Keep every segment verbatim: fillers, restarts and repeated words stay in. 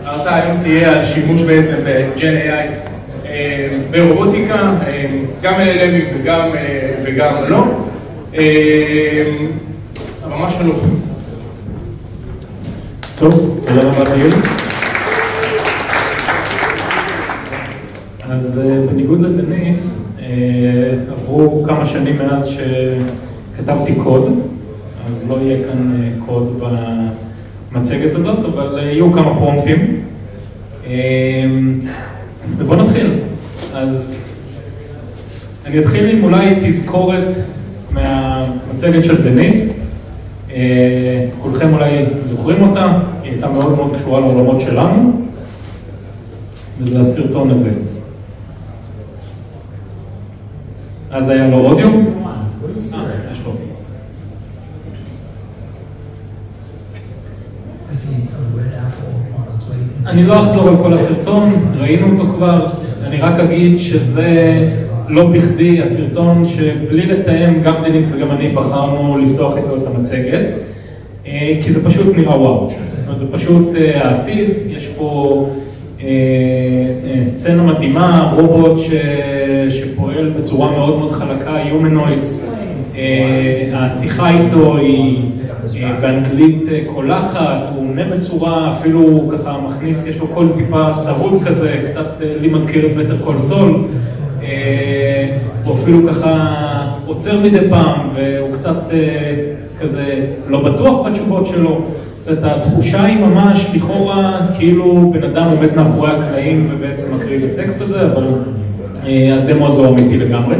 ההרצאה היום תהיה על שימוש בעצם ב-ג'ן איי איי ברובוטיקה, גם אל אל אמים וגם, וגם לא. ממש שלום. טוב, תודה רבה גיל. אז בניגוד לדניס, עברו כמה שנים מאז שכתבתי קוד, אז לא יהיה כאן קוד במצגת הזאת, אבל יהיו כמה פרומפטים. ובואו נתחיל. אז אני אתחיל עם אולי תזכורת מהמצגת של דניס. כולכם אולי זוכרים אותה, היא הייתה מאוד מאוד קשורה לעולמות שלנו, וזה הסרטון הזה. אז היה לו אודיו? אה, יש לו. אני לא אחזור על כל הסרטון, ראינו אותו כבר, אני רק אגיד שזה לא בכדי הסרטון שבלי לתאם גם דניס וגם אני בחרנו לפתוח איתו את המצגת, כי זה פשוט נראה וואו, זה פשוט העתיד, יש פה סצנה מדהימה, רובוט שפועל בצורה מאוד מאוד חלקה, יומנויד, השיחה איתו היא באנגלית קולחת, הוא עונה בצורה, אפילו ככה מכניס, יש לו קול טיפה צרוד כזה, קצת לי מזכיר את בטר קול סול, הוא אפילו ככה עוצר מדי פעם, והוא קצת כזה לא בטוח בתשובות שלו. זאת אומרת, התחושה היא ממש לכאורה כאילו בן אדם עומד מאחורי הקלעים ובעצם מקריא את הטקסט הזה, אבל הדמו הזה הוא אמיתי לגמרי.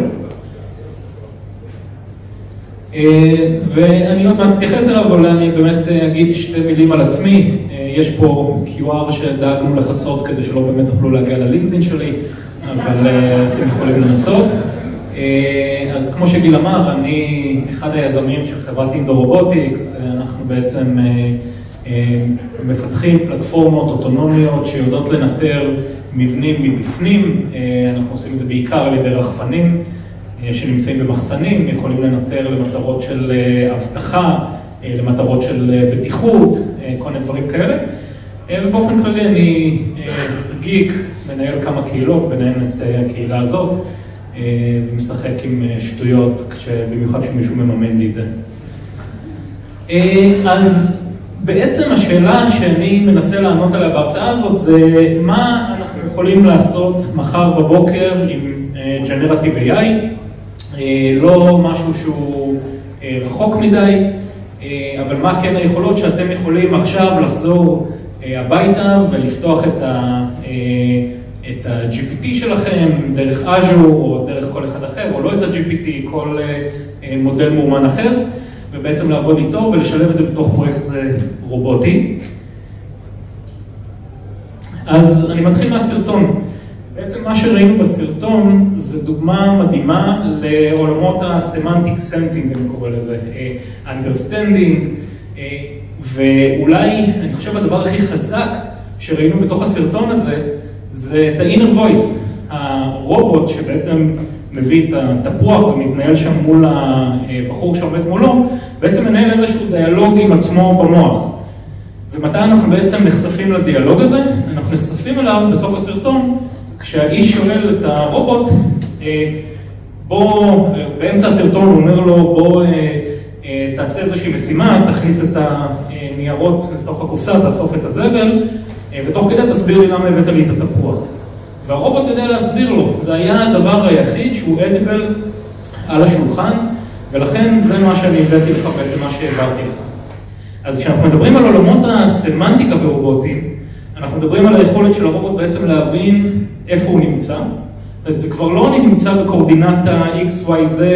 ואני עוד מעט אתייחס אליו, אבל אני באמת אגיד שתי מילים על עצמי. יש פה קיו אר שדאגנו לחסות כדי שלא באמת תוכלו להגיע ללינקדין שלי, אבל אתם יכולים לנסות. אז כמו שגיל אמר, אני אחד היזמים של חברת אינדו רובוטיקס, אנחנו בעצם מפתחים פלטפורמות אוטונומיות שיודעות לנטר מבנים מבפנים, אנחנו עושים את זה בעיקר על ידי רחפנים שנמצאים במחסנים, יכולים לנטר למטרות של אבטחה, למטרות של בטיחות, כל מיני דברים כאלה. ובאופן כללי אני גיק, מנהל כמה קהילות, ביניהן את הקהילה הזאת, ומשחק עם שטויות, במיוחד שמישהו מממן לי את זה. אז בעצם השאלה שאני מנסה לענות עליה בהרצאה הזאת זה מה אנחנו יכולים לעשות מחר בבוקר עם ג'נרטיב איי איי, לא משהו שהוא רחוק מדי, אבל מה כן היכולות שאתם יכולים עכשיו לחזור הביתה ולפתוח את ה... את ה-ג'י פי טי שלכם דרך Azure או דרך כל אחד אחר, או לא את ה-ג'י פי טי, כל מודל מאומן אחר, ובעצם לעבוד איתו ולשלב את זה בתוך פרויקט רובוטי. אז אני מתחיל מהסרטון. בעצם מה שראינו בסרטון זה דוגמה מדהימה לעולמות ה-semantic sensing, אני קורא לזה, understanding, ואולי, אני חושב, הדבר הכי חזק שראינו בתוך הסרטון הזה, זה את ה-inner voice, הרובוט שבעצם מביא את התפוח ומתנהל שם מול הבחור שעומד מולו, בעצם מנהל איזשהו דיאלוג עם עצמו במוח. ומתי אנחנו בעצם נחשפים לדיאלוג הזה? אנחנו נחשפים אליו בסוף הסרטון, כשהאיש שואל את הרובוט, בוא, באמצע הסרטון הוא אומר לו, בוא תעשה איזושהי משימה, תכניס את הניירות לתוך הקופסה, תאסוף את הזבל, ותוך כדי תסביר לי למה הבאת לי את התפוח. והרובוט יודע להסביר לו, זה היה הדבר היחיד שהוא אדיבל על השולחן, ולכן זה מה שאני הבאתי לך בעצם מה שהעברתי לך. אז כשאנחנו מדברים על עולמות הסמנטיקה ברובוטים, אנחנו מדברים על היכולת של הרובוט בעצם להבין איפה הוא נמצא. זה כבר לא נמצא בקורדינטה X, Y, Z,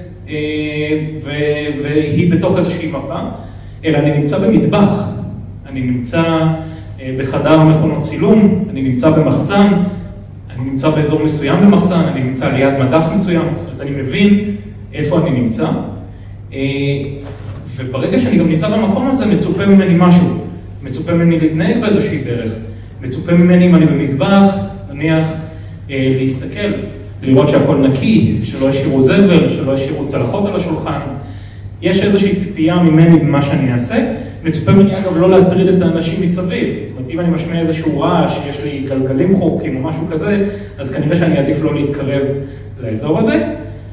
והיא בתוך איזושהי מפה, אלא אני נמצא במטבח, אני נמצא בחדר מכונות צילום, אני נמצא במחסן, אני נמצא באזור מסוים במחסן, אני נמצא ליד מדף מסוים, זאת אומרת, אני מבין איפה אני נמצא, וברגע שאני גם נמצא במקום הזה, מצופה ממני משהו, מצופה ממני להתנהג באיזושהי דרך, מצופה ממני אם אני במטבח, נניח, להסתכל, לראות שהכל נקי, שלא ישאירו זבל, שלא ישאירו צלחות על השולחן, יש איזושהי ציפייה ממני במה שאני אעשה, מצופה ממני אגב לא להטריד את האנשים מסביב. זאת אומרת, אם אני משמיע איזשהו רעש, יש לי גלגלים חורקים או משהו כזה, אז כנראה שאני עדיף לא להתקרב לאזור הזה.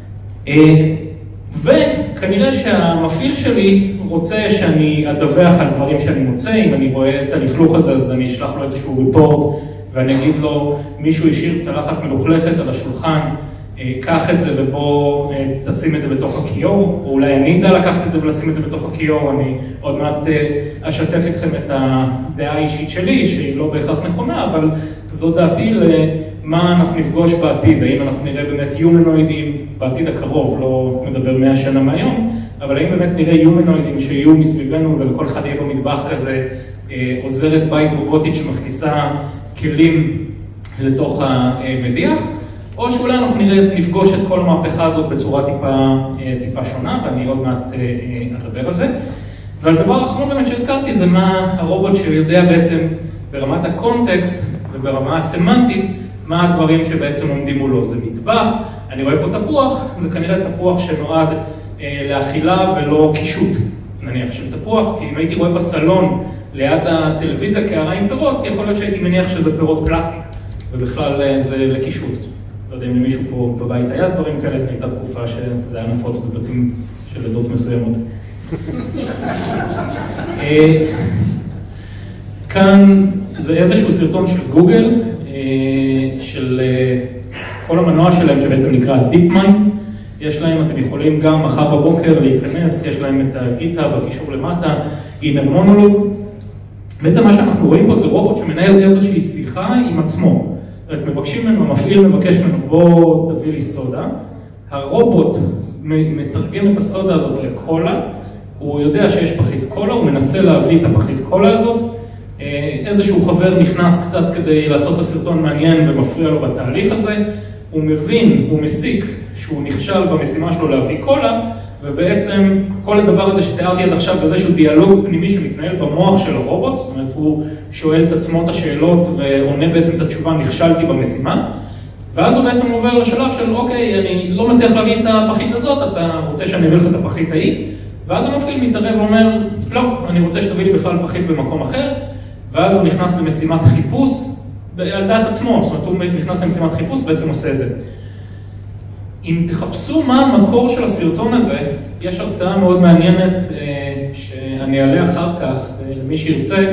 וכנראה שהמפעיל שלי רוצה שאני אדווח על דברים שאני מוצא. אם אני רואה את הלכלוך הזה, אז אני אשלח לו איזשהו ריפורט, ואני אגיד לו, מישהו השאיר צלחת מלוכלכת על השולחן, קח את זה ובוא תשים את זה בתוך הכיור, או אולי אני אדע לקחת את זה ולשים את זה בתוך הכיור. אני עוד מעט אשתף איתכם את הדעה האישית שלי, שהיא לא בהכרח נכונה, אבל זו דעתי למה אנחנו נפגוש בעתיד. האם אנחנו נראה באמת יומנוידים בעתיד הקרוב, לא מדבר מאה שנה מהיום, אבל האם באמת נראה יומנוידים שיהיו מסביבנו ולכל אחד יהיה במטבח כזה עוזרת בית רובוטית שמכניסה כלים לתוך המדיח, או שאולי אנחנו נראה, נפגוש את כל המהפכה הזאת בצורה טיפה, טיפה שונה, ואני עוד מעט אדבר על זה. והדבר האחרון באמת שהזכרתי זה מה הרובוט שיודע בעצם ברמת הקונטקסט וברמה הסמנטית, מה הדברים שבעצם עומדים מולו. זה מטבח, אני רואה פה תפוח, זה כנראה תפוח שנועד לאכילה ולא קישוט, נניח של תפוח, כי אם הייתי רואה בסלון ליד הטלוויזיה קערה עם פירות, יכול להיות שהייתי מניח שזה פירות פלסטיק, ובכלל זה לקישוט. לא יודע אם למישהו פה בבית היה דברים כאלה, הייתה תקופה שזה היה נפוץ בבתים של עדות מסוימות. כאן זה איזשהו סרטון של גוגל, של כל המנוע שלהם שבעצם נקרא DeepMind. יש להם, אתם יכולים גם מחר בבוקר להיכנס, יש להם את הגיטה בקישור למטה, Inner Monologue. בעצם מה שאנחנו רואים פה זה רובוט שמנהל איזושהי שיחה עם עצמו. רק מבקשים ממנו, המפעיל מבקש ממנו, בוא תביא לי סודה. הרובוט מתרגם את הסודה הזאת לקולה, הוא יודע שיש פחית קולה, הוא מנסה להביא את הפחית קולה הזאת. איזשהו חבר נכנס קצת כדי לעשות את הסרטון מעניין ומפריע לו בתהליך הזה. הוא מבין, הוא מסיק שהוא נכשל במשימה שלו להביא קולה, ובעצם כל הדבר הזה שתיארתי עד עכשיו זה איזשהו דיאלוג פנימי שמתנהל במוח של הרובוט. זאת אומרת, הוא שואל את עצמו את השאלות ועונה בעצם את התשובה, נכשלתי במשימה. ואז הוא בעצם עובר לשלב של, אוקיי, אני לא מצליח להביא את הפחית הזאת, אתה רוצה שאני אביא לך את הפחית ההיא? ואז המפעיל מתערב ואומר, לא, אני רוצה שתביא לי בכלל פחית במקום אחר. ואז הוא נכנס למשימת חיפוש על דעת עצמו. זאת אומרת, הוא נכנס למשימת חיפוש ובעצם עושה את זה. אם תחפשו מה המקור של הסרטון הזה, יש הרצאה מאוד מעניינת שאני אעלה אחר כך למי שירצה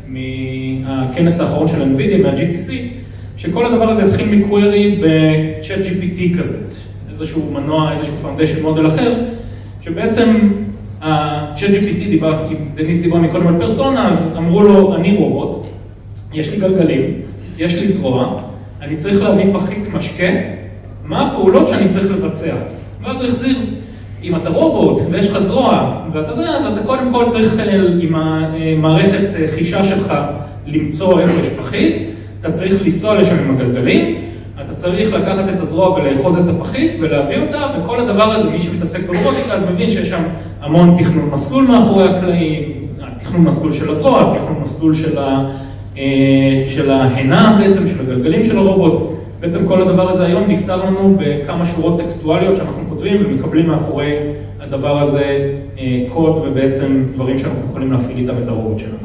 מהכנס האחרון של NVIDIA, מה-ג'י טי סי, שכל הדבר הזה התחיל מקווירי ב-צ'אט ג'י פי טי כזה, איזשהו מנוע, איזשהו פאונדיישן מודל אחר, שבעצם ה-צ'אט ג'י פי טי דיבר, אם דניס דיבר מקודם על פרסונה, אז אמרו לו, אני רובוט, יש לי גלגלים, יש לי זרוע, אני צריך להביא פחית משקה, מה הפעולות שאני צריך לבצע? ואז הוא החזיר, אם אתה רובוט ויש לך זרוע ואתה זה, אז אתה קודם כל צריך עם המערכת חישה שלך למצוא איפה יש פחית, אתה צריך לנסוע לשם עם הגלגלים, אתה צריך לקחת את הזרוע ולאחוז את הפחית ולהביא אותה, וכל הדבר הזה, מי שמתעסק ברובוטיקה, אז מבין שיש שם המון תכנון מסלול מאחורי הקלעים, תכנון מסלול של הזרוע, תכנון מסלול של, ה, של ההנה בעצם, של הגלגלים של הרובוט. בעצם כל הדבר הזה היום נפתר לנו בכמה שורות טקסטואליות שאנחנו כותבים ומקבלים מאחורי הדבר הזה קוד ובעצם דברים שאנחנו יכולים להפעיל איתם את הרובוט שלנו.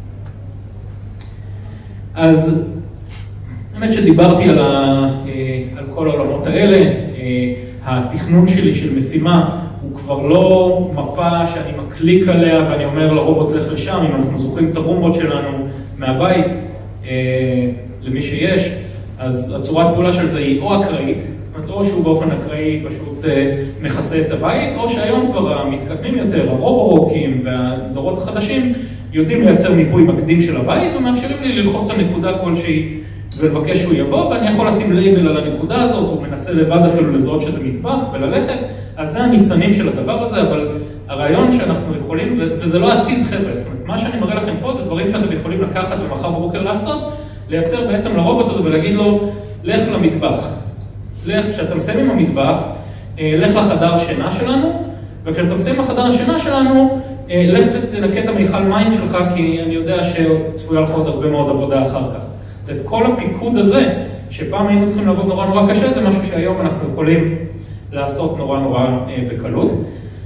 אז האמת שדיברתי על, ה, על כל העולמות האלה, התכנון שלי של משימה הוא כבר לא מפה שאני מקליק עליה ואני אומר לרובוט לך לשם, אם אנחנו זוכרים את הרומבוט שלנו מהבית, למי שיש, אז הצורת פעולה של זה היא או אקראית, זאת אומרת, או שהוא באופן אקראי פשוט מכסה את הבית, או שהיום כבר המתקדמים יותר, הרובורוקים והדורות החדשים, יודעים לייצר מיפוי מקדים של הבית, ומאפשרים לי ללחוץ על נקודה כלשהי ולבקש שהוא יבוא, ואני יכול לשים לייבל על הנקודה הזאת, הוא מנסה לבד אפילו לזהות שזה מטבח וללכת, אז זה הניצנים של הדבר הזה, אבל הרעיון שאנחנו יכולים, וזה לא עתיד חבר'ה, זאת אומרת, מה שאני מראה לכם פה זה דברים שאתם יכולים לקחת ומחר בבוקר לעשות, לייצר בעצם לרובוט הזה ולהגיד לו, לך למטבח. לך, כשאתה מסיים עם המטבח, לך לחדר שינה שלנו, וכשאתה מסיים לחדר השינה שלנו, לך ותנקה את המיכל מים שלך, כי אני יודע שצפויה לך עוד הרבה מאוד עבודה אחר כך. את כל הפיקוד הזה, שפעם היינו צריכים לעבוד נורא נורא קשה, זה משהו שהיום אנחנו יכולים לעשות נורא נורא בקלות.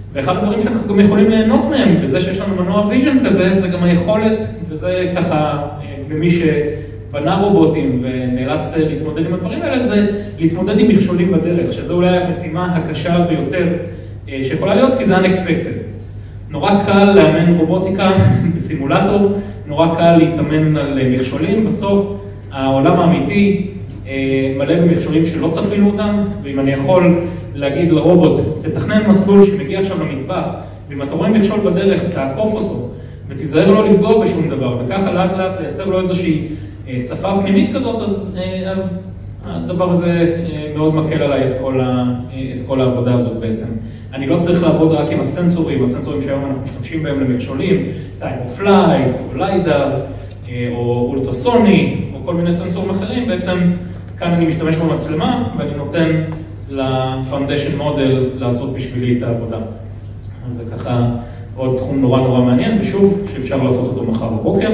ואחד הדברים שאנחנו גם יכולים ליהנות מהם, בזה שיש לנו מנוע ויז'ן כזה, זה גם היכולת, וזה ככה, במי שבנה רובוטים ונאלץ להתמודד עם הדברים האלה, זה להתמודד עם מכשולים בדרך, שזה אולי המשימה הקשה ביותר שיכולה להיות, כי זה unexpected. נורא קל לאמן רובוטיקה בסימולטור, נורא קל להתאמן על מכשולים, בסוף העולם האמיתי מלא במכשולים שלא צפינו אותם, ואם אני יכול להגיד לרובוט, תתכנן מסלול שמגיע עכשיו למטבח, ואם אתה רואה מכשול בדרך, תעקוף אותו, ותיזהר לא לפגוע בשום דבר, וככה לאט לאט לייצר לו איזושהי שפה פנימית כזאת, אז, אז הדבר הזה מאוד מקל עליי את כל, ה, את כל העבודה הזאת בעצם. אני לא צריך לעבוד רק עם הסנסורים, הסנסורים שהיום אנחנו משתמשים בהם למכשולים, time of flight, או ליידר, או אולטרסוני, או כל מיני סנסורים אחרים, בעצם כאן אני משתמש במצלמה, ואני נותן ל-Foundation Model לעשות בשבילי את העבודה. אז זה ככה עוד תחום נורא נורא מעניין, ושוב, שאפשר לעשות אותו מחר בבוקר.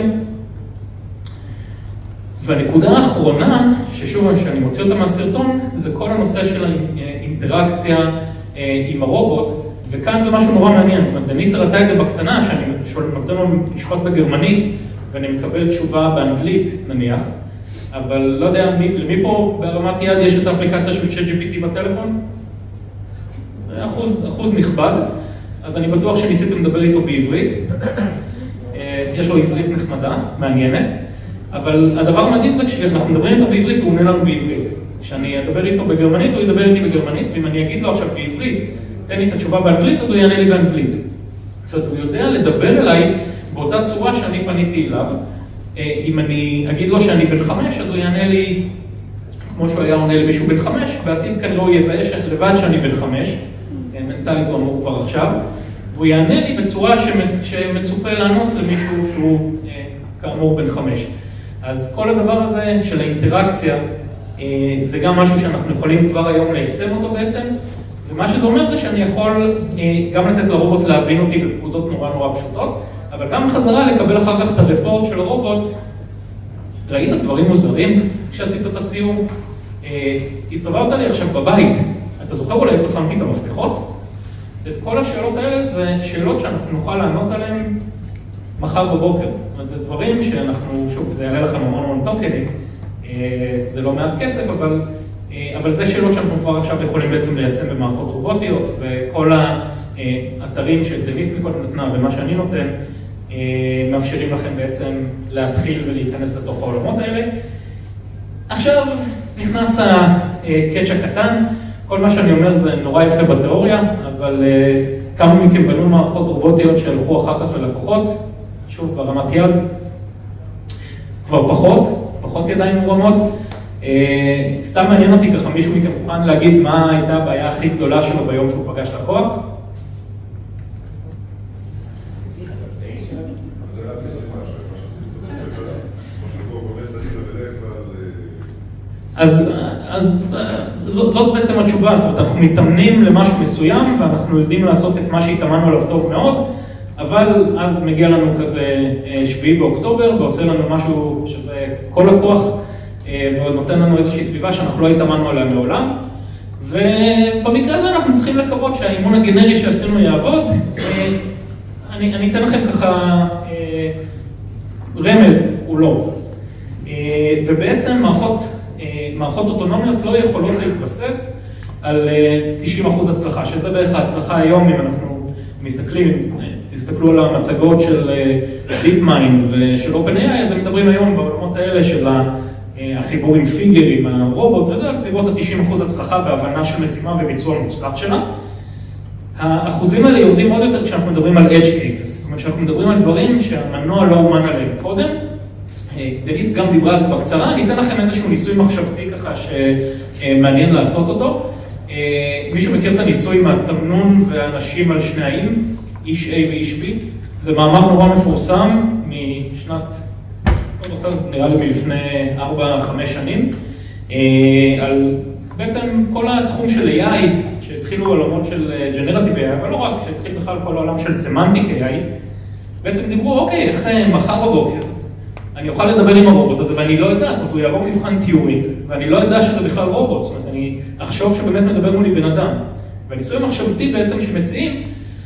והנקודה האחרונה, ששוב, שאני מוציא אותה מהסרטון, זה כל הנושא של האינטראקציה עם הרובוט, וכאן זה משהו נורא מעניין. זאת אומרת, דניס הראתה את זה בקטנה, שאני נותן לו משפט בגרמנית, ואני מקבל תשובה באנגלית, נניח, אבל לא יודע, למי פה ברמת יד יש את האפליקציה של צ'אט ג'י פי טי בטלפון? אחוז, אחוז נכבד, אז אני בטוח שניסיתם לדבר איתו בעברית. יש לו עברית נחמדה, מעניינת, אבל הדבר המדהים זה כשאנחנו מדברים איתו בעברית, הוא עונה לנו בעברית. כשאני אדבר איתו בגרמנית, הוא ידבר איתי בגרמנית, ואם אני אגיד לו עכשיו בעברית, תן לי את התשובה באנגלית, אז הוא יענה לי באנגלית. זאת אומרת, הוא יודע לדבר אליי באותה צורה שאני פניתי אליו. אם אני אגיד לו שאני בן חמש, אז הוא יענה לי, כמו שהוא היה עונה למישהו בן חמש, בעתיד כנראה הוא יזהה לבד שאני בן חמש, מנטלית הוא אמור כבר עכשיו, והוא יענה לי בצורה שמצופה לענות למישהו שהוא כאמור בן חמש. אז כל הדבר הזה של האינטראקציה, זה גם משהו שאנחנו יכולים כבר היום ליישם אותו בעצם, ומה שזה אומר זה שאני יכול גם לתת לרובוט להבין אותי בפקודות נורא נורא פשוטות, אבל גם חזרה לקבל אחר כך את הרפורט של הרובוט. ראית דברים מוזרים כשעשית את הסיור? הסתובבת לי עכשיו בבית, אתה זוכר אולי איפה שמתי את המפתחות? את כל השאלות האלה זה שאלות שאנחנו נוכל לענות עליהן מחר בבוקר. זאת אומרת, זה דברים שאנחנו, שוב, זה יעלה לכם המון המון טוקנים, זה לא מעט כסף, אבל, אבל זה שאלות שאנחנו כבר עכשיו יכולים בעצם ליישם במערכות רובוטיות, וכל האתרים שדניס מקודם נתנה ומה שאני נותן, מאפשרים לכם בעצם להתחיל ולהיכנס לתוך העולמות האלה. עכשיו נכנס הקאץ' הקטן, כל מה שאני אומר זה נורא יפה בתיאוריה, אבל כמה מכם בנו מערכות רובוטיות שהלכו אחר כך ללקוחות, שוב ברמת יד, כבר פחות, פחות ידיים מורמות. סתם מעניין אותי ככה, מישהו מכם מוכן להגיד מה הייתה הבעיה הכי גדולה שלו ביום שהוא פגש לקוח? אז, אז זאת בעצם התשובה, זאת אומרת, אנחנו מתאמנים למשהו מסוים ואנחנו יודעים לעשות את מה שהתאמנו עליו טוב מאוד, אבל אז מגיע לנו כזה שביעי באוקטובר ועושה לנו משהו שזה כל לקוח ונותן לנו איזושהי סביבה שאנחנו לא התאמנו עליה מעולם, ובמקרה הזה אנחנו צריכים לקוות שהאימון הגנרי שעשינו יעבוד. אני, אני אתן לכם ככה רמז, הוא לא. ובעצם מערכות מערכות אוטונומיות לא יכולות להתבסס על תשעים אחוז הצלחה, שזה בערך ההצלחה היום, אם אנחנו מסתכלים, תסתכלו על המצגות של DeepMind ושל OpenAI, אז הם מדברים היום בעולמות האלה של החיבור עם פיגר, עם הרובוט, וזה על סביבות ה-תשעים אחוז הצלחה בהבנה של משימה וביצוע מוצלח שלה. האחוזים האלה יורדים עוד יותר כשאנחנו מדברים על edge cases, זאת אומרת שאנחנו מדברים על דברים שהמנוע לא אומן עליהם קודם. דניס גם דיברה על זה בקצרה, אני אתן לכם איזשהו ניסוי מחשבתי ככה שמעניין לעשות אותו. מישהו מכיר את הניסוי מהתמנון והאנשים על שני האיים, איש A ואיש B? זה מאמר נורא מפורסם משנת, לא זוכר, נראה לי מלפני ארבע חמש שנים, על בעצם כל התחום של איי איי, שהתחילו עולמות של Generative איי איי, אבל לא רק, שהתחיל בכלל כל העולם של Semantic איי איי, בעצם דיברו, אוקיי, איך מחר בבוקר אני אוכל לדבר עם הרובוט הזה, ואני לא יודע, זאת אומרת, הוא יעבור מבחן טיורינג, ואני לא יודע שזה בכלל רובוט, זאת אומרת, אני אחשוב שבאמת מדבר מולי בן אדם. והניסוי המחשבתי בעצם שמציעים,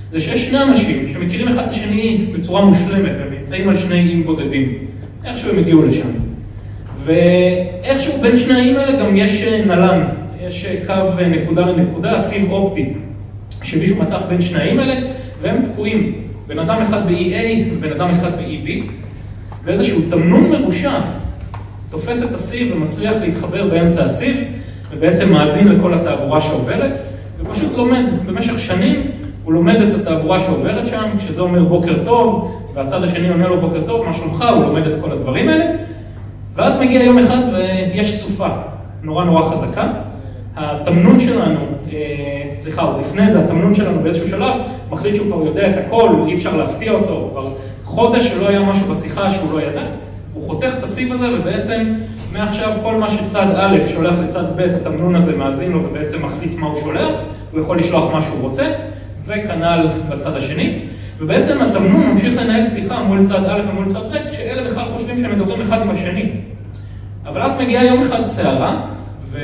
זה שיש שני אנשים שמכירים אחד את השני בצורה מושלמת, והם נמצאים על שני איים בודדים, איכשהו הם הגיעו לשם. ואיכשהו בין שני האיים האלה גם יש נלן, יש קו נקודה לנקודה, סיב אופטי, שמישהו מתח בין שני האיים האלה, והם תקועים, בן אדם אחד ב-אי איי ובן אדם אחד ב-אי בי, ואיזשהו תמנון מרושע תופס את הסיב ומצליח להתחבר באמצע הסיב, ובעצם מאזין לכל התעבורה שעוברת, ופשוט לומד. במשך שנים הוא לומד את התעבורה שעוברת שם, כשזה אומר בוקר טוב, והצד השני עונה לו בוקר טוב, מה שלומך, הוא לומד את כל הדברים האלה, ואז מגיע יום אחד ויש סופה נורא נורא חזקה. התמנון שלנו, סליחה, עוד לפני זה, התמנון שלנו באיזשהו שלב, מחליט שהוא כבר יודע את הכל, אי אפשר להפתיע אותו, כבר חודש שלא היה משהו בשיחה שהוא לא ידע, הוא חותך את הסיב הזה, ובעצם מעכשיו כל מה שצד א' שולח לצד ב', התמנון הזה מאזין לו ובעצם מחליט מה הוא שולח, הוא יכול לשלוח מה שהוא רוצה, וכנ"ל בצד השני, ובעצם התמנון ממשיך לנהל שיחה מול צד א' ומול צד ב', שאלה בכלל חושבים שהם מדברים אחד עם השני. אבל אז מגיעה יום אחד סערה, ו...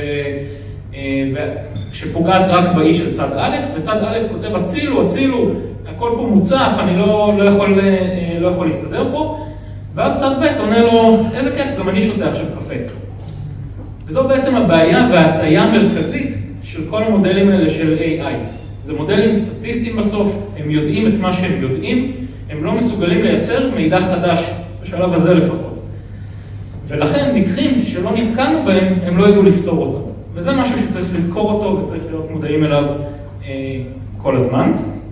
שפוגעת רק באי של צד א', וצד א' כותב הצילו, הצילו, הכל פה מוצף, אני לא, לא, יכול, לא יכול להסתדר פה, ואז צד ב' עונה לו, איזה כיף, גם אני שותה עכשיו קפה. וזו בעצם הבעיה וההטיה המרכזית של כל המודלים האלה של איי איי. זה מודלים סטטיסטיים בסוף, הם יודעים את מה שהם יודעים, הם לא מסוגלים לייצר מידע חדש, בשלב הזה לפחות. ולכן מקרים שלא נתקענו בהם, הם לא ידעו לפתור אותו. וזה משהו שצריך לזכור אותו וצריך להיות מודעים אליו אה, כל הזמן.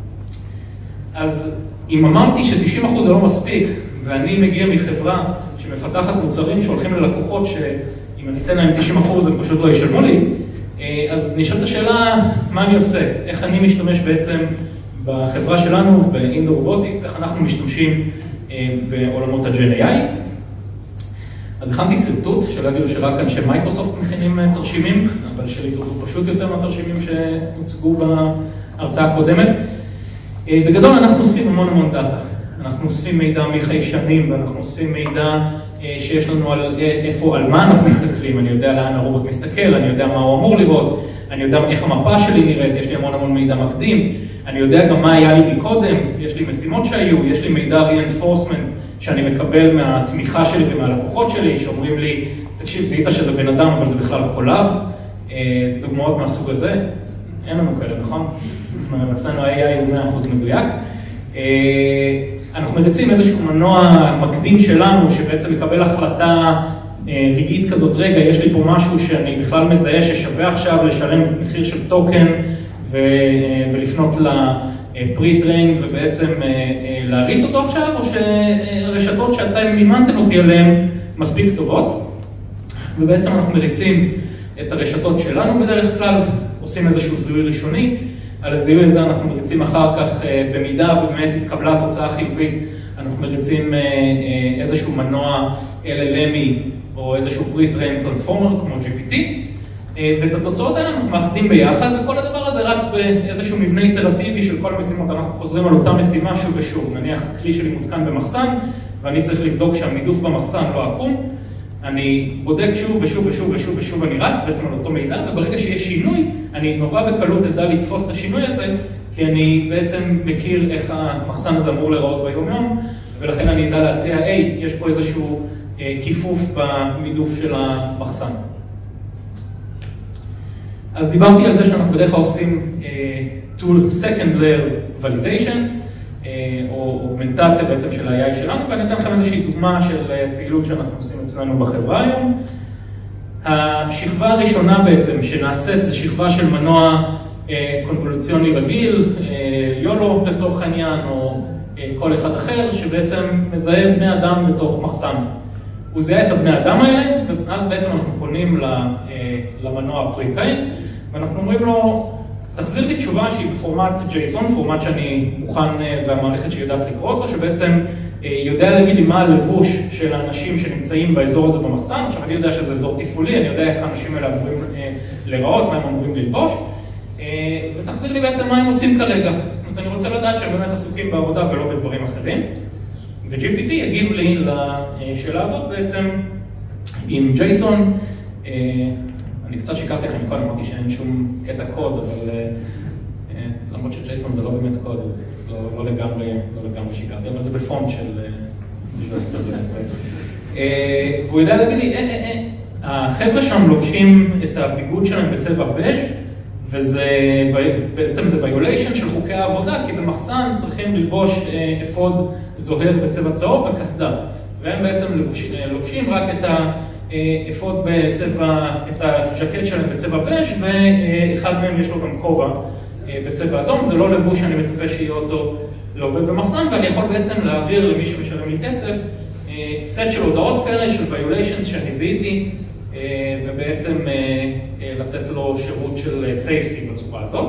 אז אם אמרתי ש-תשעים אחוז זה לא מספיק, ואני מגיע מחברה שמפתחת מוצרים שהולכים ללקוחות שאם אני אתן להם תשעים אחוז הם פשוט לא ישלמו לי, אה, אז נשאלת השאלה מה אני עושה, איך אני משתמש בעצם בחברה שלנו, באינדו רובוטיקס, איך אנחנו משתמשים אה, בעולמות ה-ג'ן איי איי. אז הכנתי סרטוט, שלא יגידו שרק אנשי מייקרוסופט מכינים תרשימים, אבל שלי הוא פשוט יותר מהתרשימים שהוצגו בהרצאה הקודמת. בגדול אנחנו אוספים המון המון דאטה. אנחנו אוספים מידע מחיישנים, ואנחנו אוספים מידע שיש לנו על איפה, על מה אנחנו מסתכלים. אני יודע לאן הרובוט מסתכל, אני יודע מה הוא אמור לראות, אני יודע איך המפה שלי נראית, יש לי המון המון מידע מקדים, אני יודע גם מה היה לי מקודם, יש לי משימות שהיו, יש לי מידע reinforcement, שאני מקבל מהתמיכה שלי ומהלקוחות שלי, שאומרים לי, תקשיב, זיהית שזה בן אדם, אבל זה בכלל קולב. דוגמאות מהסוג הזה, אין לנו כאלה, נכון? אצלנו ה-איי איי הוא מאה אחוז מדויק. אנחנו מריצים איזשהו מנוע מקדים שלנו, שבעצם מקבל החלטה רגעית כזאת, רגע, יש לי פה משהו שאני בכלל מזהה ששווה עכשיו לשלם מחיר של טוקן, ולפנות לפרי-טריין ובעצם להריץ אותו עכשיו, או שהרשתות שאתם מימנתם אותי עליהן מספיק טובות. ובעצם אנחנו מריצים את הרשתות שלנו בדרך כלל, עושים איזשהו זיהוי ראשוני, על הזיהוי הזה אנחנו מריצים אחר כך, במידה ובאמת התקבלה תוצאה חיובית, אנחנו מריצים איזשהו מנוע אל אל אם או איזשהו pre-trained transformer כמו ג'י פי טי, ואת התוצאות האלה אנחנו מאחדים ביחד, וכל הדבר הזה רץ באיזשהו מבנה איטרטיבי של כל המשימות. אנחנו חוזרים על אותה משימה שוב ושוב. נניח הכלי שלי מותקן במחסן, ואני צריך לבדוק שהמידוף במחסן לא עקום. אני בודק שוב ושוב ושוב ושוב ושוב אני רץ בעצם על אותו מידע, וברגע שיש שינוי, אני נורא בקלות אדע לתפוס את השינוי הזה, כי אני בעצם מכיר איך המחסן הזה אמור להיראות ביום יום, ולכן אני אדע להתריע, היי, יש פה איזשהו אה, כיפוף במידוף של המחסן. אז דיברתי על זה שאנחנו בדרך כלל עושים uh, tool second layer validation, uh, או אוגמנטציה בעצם של ה-איי איי שלנו, ואני אתן לכם איזושהי דוגמה של uh, פעילות שאנחנו עושים אצלנו בחברה היום. השכבה הראשונה בעצם שנעשית זה שכבה של מנוע uh, קונבולוציוני רגיל, uh, יולו לצורך העניין, או uh, כל אחד אחר, שבעצם מזהה בני אדם בתוך מחסן. הוא זיהה את הבני אדם האלה, ואז בעצם אנחנו פונים למנוע פרי-טריין, ואנחנו אומרים לו, תחזיר לי תשובה שהיא בפורמט ג'ייסון, פורמט שאני מוכן והמערכת שיודעת לקרוא אותו, שבעצם יודע להגיד לי מה הלבוש של האנשים שנמצאים באזור הזה במחסן. עכשיו אני יודע שזה אזור תפעולי, אני יודע איך האנשים האלה אמורים להיראות, מה הם אמורים ללבוש, ותחזיר לי בעצם מה הם עושים כרגע. זאת אומרת, אני רוצה לדעת שהם באמת עסוקים בעבודה ולא בדברים אחרים. ו-ג'י פי טי יגיב לי לשאלה הזאת בעצם עם ג'ייסון. אני קצת שיקרתי לכם קודם, אמרתי שאין שום קטע קוד, אבל למרות שג'ייסון זה לא באמת קוד, אז לא, לא לגמרי, לא לגמרי שיקרתי, אבל זה בפונט של ויז'ואל סטודיו. והוא יודע להגיד לי, אה, אה, אה, החבר'ה שם לובשים את הביגוד שלהם בצבע בז' וזה, בעצם זה violation של חוקי העבודה, כי במחסן צריכים ללבוש אפוד זוהר בצבע צהוב וקסדה. והם בעצם לובשים רק את האפוד בצבע, את הז'קט שלהם בצבע בז' ואחד מהם יש לו גם כובע בצבע אדום. זה לא לבוש שאני מצפה שיהיה אותו לעובד במחסן, ואני יכול בעצם להעביר למי שמשלם לי כסף סט של הודעות כאלה, של violations שאני זיהיתי, ובעצם לתת לו שירות של safety בצורה הזאת.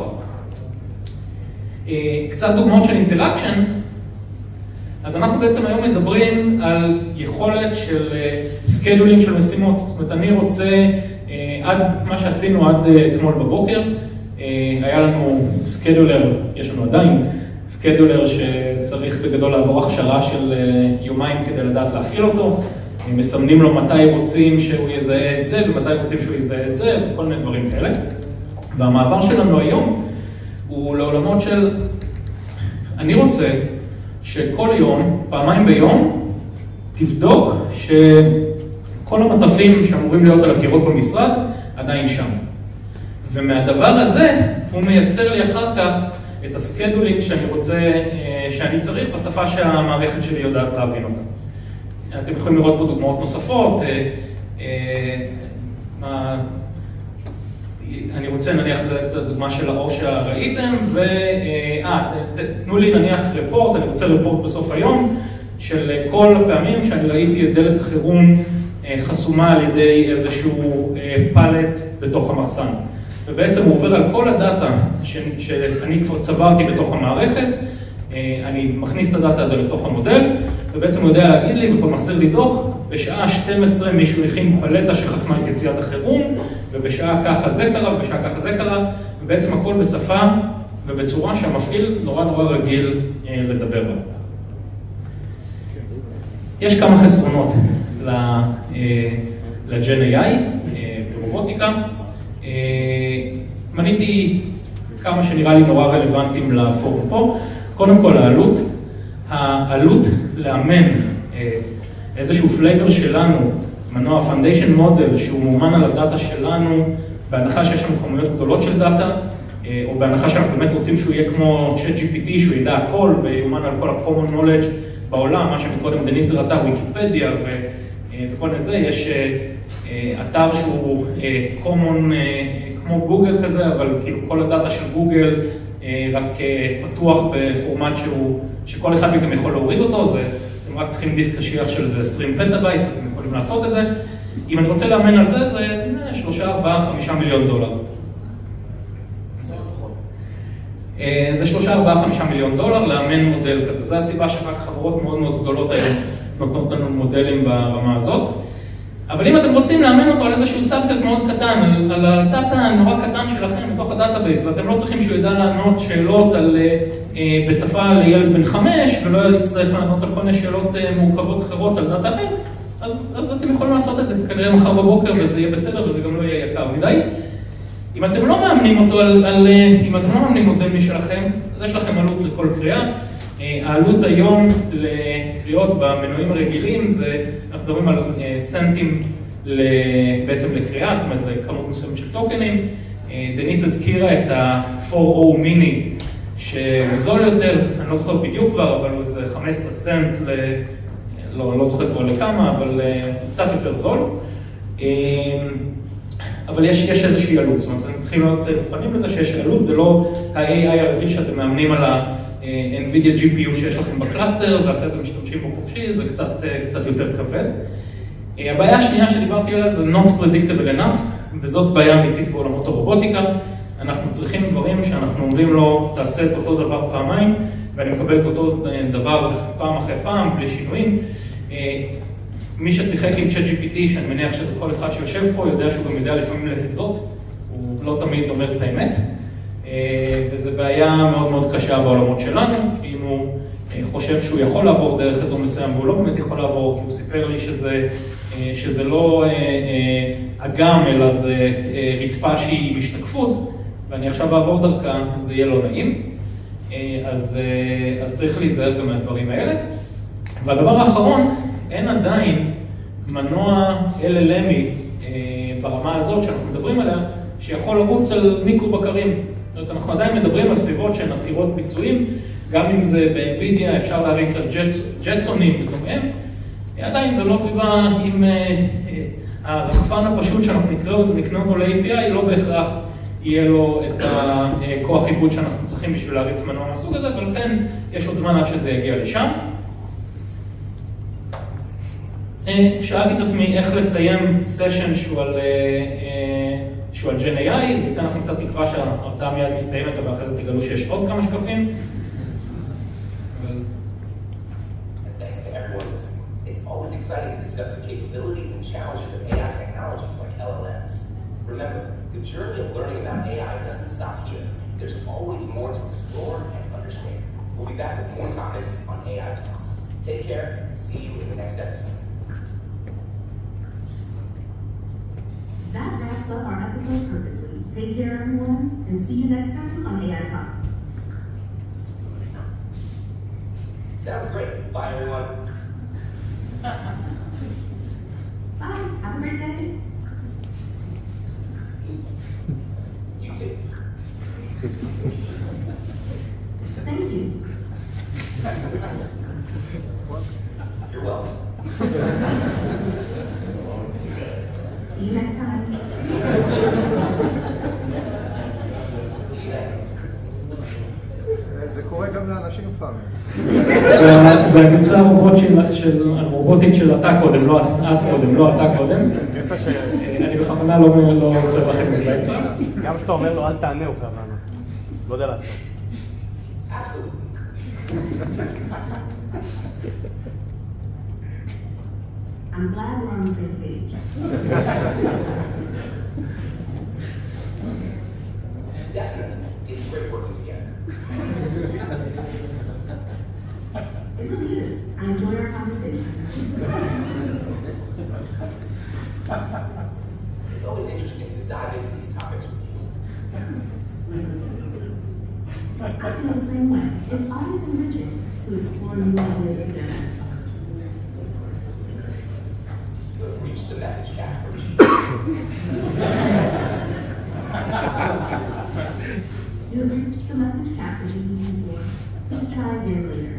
קצת דוגמאות של אינטראקשן, אז אנחנו בעצם היום מדברים על יכולת של סקיידולינג של משימות. זאת אומרת, אני רוצה, עד מה שעשינו עד אתמול בבוקר, היה לנו סקיידולר, יש לנו עדיין, סקיידולר שצריך בגדול לעבור הכשרה של יומיים כדי לדעת להפעיל אותו. מסמנים לו מתי רוצים שהוא יזהה את זה, ומתי רוצים שהוא יזהה את זה, וכל מיני דברים כאלה. והמעבר שלנו היום הוא לעולמות של, אני רוצה שכל יום, פעמיים ביום, תבדוק שכל המטפים שאמורים להיות על הקירות במשרד עדיין שם. ומהדבר הזה הוא מייצר לי אחר כך את הסקדולינג שאני רוצה, שאני צריך בשפה שהמערכת שלי יודעת להבין אותה. אתם יכולים לראות פה דוגמאות נוספות. אני רוצה נניח את הדוגמה של האור שראיתם, ותנו לי נניח רפורט, אני רוצה רפורט בסוף היום, של כל הפעמים שאני ראיתי את דלת חירום חסומה על ידי איזשהו פלט בתוך המחסן. ובעצם הוא עובר על כל הדאטה שאני כבר צברתי בתוך המערכת, אני מכניס את הדאטה הזה לתוך המודל, ובעצם הוא יודע להגיד לי, וכל מחזיר לי דוח, בשעה שתים עשרה מישהו הכין פלטה שחסמה את יציאת החירום, ובשעה ככה זה קרה, ובשעה ככה זה קרה, ובעצם הכל בשפה ובצורה שהמפעיל נורא נורא רגיל לדבר בה. יש כמה חסרונות לג'ן איי איי ברובוטיקה. מניתי כמה שנראה לי נורא רלוונטיים לפורום פה. קודם כל העלות, העלות לאמן איזשהו פלייבר שלנו, מנוע Foundation Model שהוא מומן על הדאטה שלנו, בהנחה שיש לנו כמויות גדולות של דאטה, או בהנחה שאנחנו באמת רוצים שהוא יהיה כמו צ'אט ג'י פי טי, שהוא ידע הכל ויומן על כל ה-common knowledge בעולם, מה שמקודם דניס הראתה, ויקיפדיה וכל זה, יש אתר שהוא common, כמו גוגל כזה, אבל כאילו כל הדאטה של גוגל רק פתוח בפורמט שהוא, שכל אחד מכם יכול להוריד אותו, זה, אתם רק צריכים דיסק קשיח של איזה עשרים פטאבייט, אתם יכולים לעשות את זה. אם אני רוצה לאמן על זה, זה שלושה, ארבעה, חמישה מיליון דולר. זה שלושה, ארבעה, חמישה מיליון דולר לאמן מודל כזה. זו הסיבה שרק חברות מאוד מאוד גדולות היום נותנות לנו מודלים ברמה הזאת. אבל אם אתם רוצים לאמן אותו על איזשהו סאבסט מאוד קטן, על, על הדאטה הנורא קטן שלכם בתוך הדאטאבייס, ואתם לא צריכים שהוא ידע לענות שאלות על, אה, בשפה לילד בן חמש, ולא יצטרך לענות על כל מיני שאלות אה, מורכבות אחרות על דאטה אחרת, אז, אז אתם יכולים לעשות את זה כנראה מחר בבוקר, וזה יהיה בסדר, וזה גם לא יהיה יקר מדי. אם אתם לא מאמנים אותו על, על אם אתם לא מאמנים מודל משלכם, אז יש לכם עלות לכל קריאה. העלות היום לקריאות במנועים הרגילים זה, אנחנו מדברים על סנטים בעצם לקריאה, זאת אומרת לכמות מסוימת של טוקנים. דניס הזכירה את ה-פור או מיני שהוא זול יותר, אני לא זוכר בדיוק כבר, אבל הוא איזה חמישה עשר סנט, ל... לא, אני לא זוכר כבר לכמה, אבל קצת יותר זול. אבל יש, יש איזושהי עלות, זאת אומרת, אתם צריכים להיות מוכנים לזה שיש עלות, זה לא ה-איי איי הרגיל שאתם מאמנים על ה-NVIDIA ג'י פי יו שיש לכם בקלאסטר, ואחרי זה משתמשים בו חופשי, זה קצת, קצת יותר כבד. הבעיה השנייה שדיברתי עליה זה not predictable enough, וזאת בעיה אמיתית בעולמות הרובוטיקה. אנחנו צריכים דברים שאנחנו אומרים לו, תעשה את אותו דבר פעמיים, ואני מקבל את אותו דבר פעם אחרי פעם, בלי שינויים. מי ששיחק עם צ'אט ג'י פי טי, שאני מניח שזה כל אחד שיושב פה, יודע שהוא גם יודע לפעמים להזות, הוא לא תמיד אומר את האמת, וזו בעיה מאוד מאוד קשה בעולמות שלנו, כי אם הוא חושב שהוא יכול לעבור דרך אזור מסוים, והוא לא באמת יכול לעבור, כי הוא סיפר לי שזה, שזה לא אגם, אלא זה רצפה שהיא משתקפות, ואני עכשיו אעבור דרכה, זה יהיה לא נעים. אז, אז צריך להיזהר גם מהדברים האלה. והדבר האחרון, אין עדיין מנוע אל אל אמי ברמה הזאת שאנחנו מדברים עליה, שיכול לרוץ על מיקרו-בקרים. זאת אומרת, אנחנו עדיין מדברים על סביבות שהן עתירות ביצועים, גם אם זה ב-NVIDIA אפשר להריץ על ג'טסונים ודומיהם, עדיין זה לא סביבה עם הרחפן הפשוט שאנחנו נקנה אותו ל-איי פי איי, לא בהכרח יהיה לו את הכוח עיבוד שאנחנו צריכים בשביל להריץ מנוע מהסוג הזה, ולכן יש עוד זמן עד שזה יגיע לשם. שאלתי את עצמי איך לסיים סשן שהוא על, שהוא על ג'ן איי איי, זה ייתן לכם קצת תקווה שההרצאה מיד מסתיימת, ואחרי זה תגלו שיש עוד כמה שקפים. It's exciting to discuss the capabilities and challenges of A I technologies like L L Ms. Remember, the journey of learning about A I doesn't stop here. There's always more to explore and understand. We'll be back with more topics on A I Talks. Take care and see you in the next episode. That wraps up our episode perfectly. Take care, everyone, and see you next time on A I Talks. Sounds great. Bye, everyone. Bye. Have a great day. You too. Thank you. You're welcome. See you next time. See you then. זה קורה גם לאנשים פעם. זה הגרסה הרובוטית של אתה קודם, לא את קודם, לא אתה קודם. אני בכוונה לא רוצה לכם את זה. גם שאתה אומר לו אל תענה הוא כמובן, לא יודע לעשות. I'm glad we're on the same page. Definitely. It's great working together. It really is. I enjoy our conversation. It's always interesting to dive into these topics with you. I feel the same way. It's always enriching to explore new ideas together. You have reached the message cap for G. You have reached the message cap for G D four. Please try again later.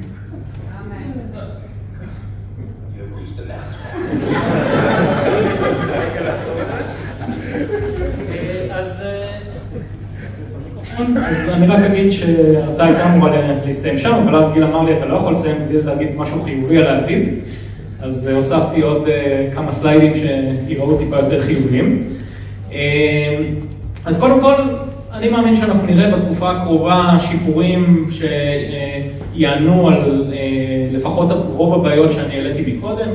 You have reached the message cap. אז אני רק אגיד שההרצאה הייתה אמורה להסתיים שם, אבל אז גיל אמר לי, אתה לא יכול לסיים כדי להגיד משהו חיובי על העתיד, אז הוספתי עוד כמה סליידים שיראו טיפה יותר חיוביים. אז קודם כל, אני מאמין שאנחנו נראה בתקופה הקרובה שיפורים שיענו על לפחות רוב הבעיות שאני העליתי מקודם.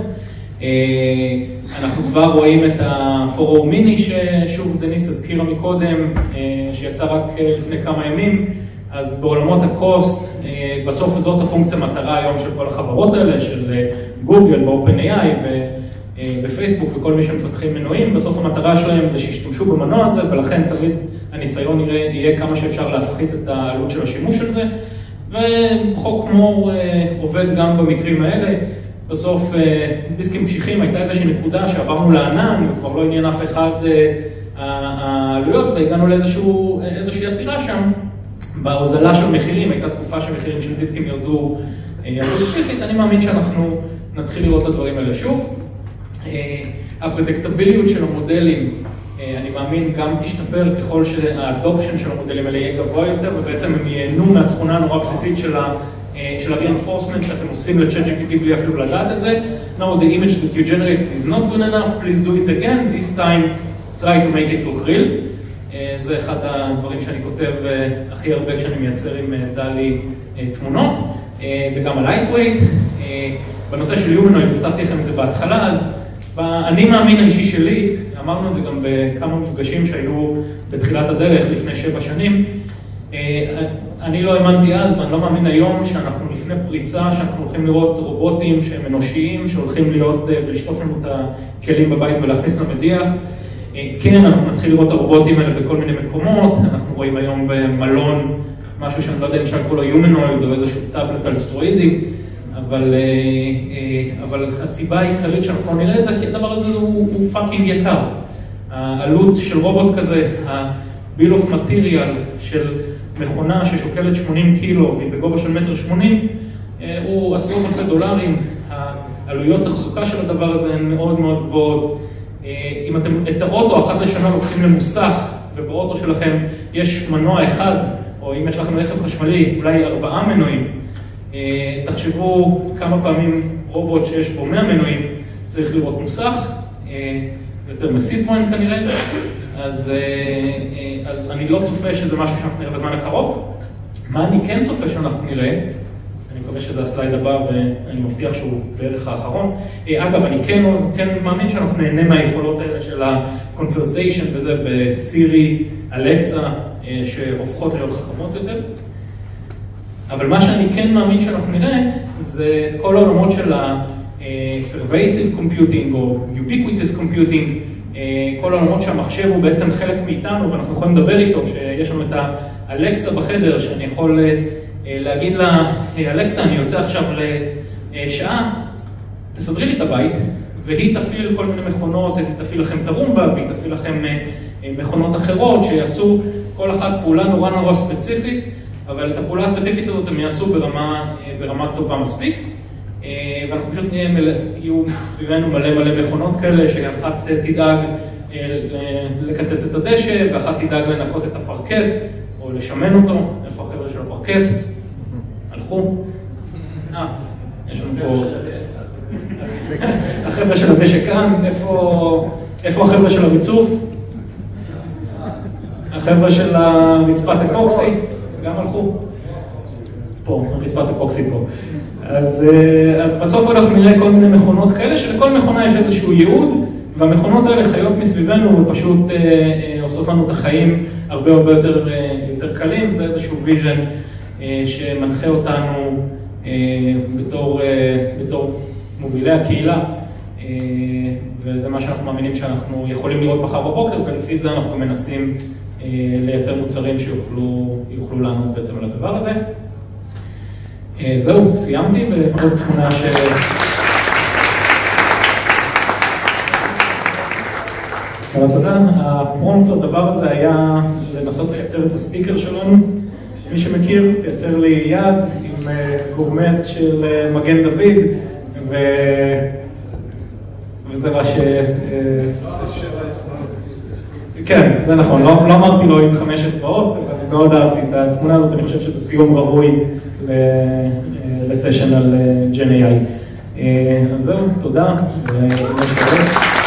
אנחנו כבר רואים את הפורום מיני ששוב דניס הזכירה מקודם, שיצא רק לפני כמה ימים, אז בעולמות הקוסט, בסוף זאת הפונקציה מטרה היום של כל החברות האלה, של גוגל ואופן איי איי ופייסבוק וכל מי שמפתחים מנועים, בסוף המטרה שלהם זה שישתמשו במנוע הזה, ולכן תמיד הניסיון יראה, יהיה כמה שאפשר להפחית את העלות של השימוש של זה, וחוק מור עובד גם במקרים האלה. בסוף דיסקים קשיחים הייתה איזושהי נקודה שעברנו לענן, וכבר לא עניין אף אחד העלויות, והגענו לאיזושהי יצירה שם. בהוזלה של מחירים, הייתה תקופה שמחירים של דיסקים ירדו ספציפית, אני מאמין שאנחנו נתחיל לראות את הדברים האלה שוב. הפרדיקטביליות של המודלים, אני מאמין גם תשתפר ככל שהאדופשן של המודלים האלה יהיה גבוה יותר, ובעצם הם ייהנו מהתכונה הנורא בסיסית של ה... של ה-reinforcement שאתם עושים ל-ChatGPT בלי אפילו לדעת את זה. Now the image that you generate is not good enough, please do it again, this time try to make it look real. זה אחד הדברים שאני כותב הכי הרבה כשאני מייצר עם דלי תמונות, וגם ה-lightweight. בנושא של Humanoids, הבטחתי לכם את זה בהתחלה, אז אני מאמין האישי שלי, אמרנו את זה גם בכמה מפגשים שהיו בתחילת הדרך לפני שבע שנים, אני לא האמנתי אז, ואני לא מאמין היום שאנחנו לפני פריצה, שאנחנו הולכים לראות רובוטים שהם אנושיים, שהולכים להיות ולשטוף לנו את הכלים בבית ולהכניס למדיח. כן, אנחנו נתחיל לראות את הרובוטים האלה בכל מיני מקומות, אנחנו רואים היום במלון משהו שאני לא יודע אם אפשר לקרוא לו יומנויד או איזשהו טאבלט על סטרואידים, אבל, אבל הסיבה העיקרית שאנחנו נראה את זה, כי הדבר הזה הוא, הוא פאקינג יקר. העלות של רובוט כזה, ה-bill of material של מכונה ששוקלת שמונים קילו והיא בגובה של מטר שמונים, הוא עשרות אלפי דולרים. העלויות תחזוקה של הדבר הזה הן מאוד מאוד גבוהות. אם אתם את האוטו אחת לשנה לוקחים למוסך, ובאוטו שלכם יש מנוע אחד, או אם יש לכם רכב חשמלי, אולי ארבעה מנועים, תחשבו כמה פעמים רובוט שיש בו מאה מנועים צריך לראות מוסך, יותר מסיטרואן כנראה, אז, אז אני לא צופה שזה משהו שאנחנו נראה בזמן הקרוב. מה אני כן צופה שאנחנו נראה? אני מקווה שזה הסלייד הבא ואני מבטיח שהוא בערך האחרון. אגב, אני כן, כן מאמין שאנחנו נהנה מהיכולות האלה של ה-conversation וזה בסירי, אלקסה, שהופכות להיות חכמות יותר. אבל מה שאני כן מאמין שאנחנו נראה זה את כל העולמות של ה-pervasive computing או ubiquitous computing, כל העולמות שהמחשב הוא בעצם חלק מאיתנו ואנחנו יכולים לדבר איתו, שיש לנו את האלקסה בחדר שאני יכול להגיד לה, אלקסה, אני יוצא עכשיו לשעה, תסדרי לי את הבית, והיא תפעיל כל מיני מכונות, היא תפעיל לכם את הרומבה, והיא תפעיל לכם מכונות אחרות שיעשו כל אחת פעולה נורא נורא ספציפית, אבל את הפעולה הספציפית הזאת הם יעשו ברמה, ברמה טובה מספיק, ואנחנו פשוט נהיה, יהיו סביבנו מלא מלא מכונות כאלה, שאחת תדאג לקצץ את הדשא, ואחת תדאג לנקות את הפרקט, או לשמן אותו. איפה החבר'ה של הפרקט? הלכו? אה, יש לנו פה... החבר'ה של הדשא כאן, איפה, איפה החבר'ה של הריצוף? החבר'ה של הרצפת אפוקסי, גם הלכו? פה, הרצפת אפוקסי פה. אז, אז בסוף אנחנו נראה כל מיני מכונות כאלה, שלכל מכונה יש איזשהו ייעוד, והמכונות האלה חיות מסביבנו ופשוט אה, אה, עושות לנו את החיים הרבה הרבה יותר, אה, יותר קלים. זה איזשהו ויז'ן אה, שמנחה אותנו אה, בתור, אה, בתור מובילי הקהילה, אה, וזה מה שאנחנו מאמינים שאנחנו יכולים לראות מחר בבוקר, ולפי זה אנחנו מנסים אה, לייצר מוצרים שיוכלו יוכלו לענות בעצם על הדבר הזה. אה, זהו, סיימתי, ועוד תמונה ש... אבל תודה, הפרומפט לדבר הזה היה לנסות לייצר את הסטיקר שלנו. מי שמכיר, תייצר לי יד עם גורמט של מגן דוד, ו... וזה מה ש... כן, זה נכון, לא, לא אמרתי לו עם חמש אצבעות, אבל אני מאוד אהבתי את התמונה הזאת, אני חושב שזה סיום ראוי לסשן על ג'ן איי איי. אז זהו, תודה.